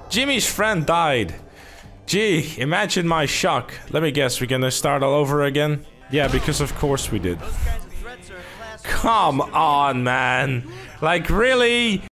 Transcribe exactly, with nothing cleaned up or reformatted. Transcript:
Jimmy's friend died. Gee, imagine my shock. Let me guess, we're gonna start all over again? Yeah, because of course we did. Come on, man. Like, really?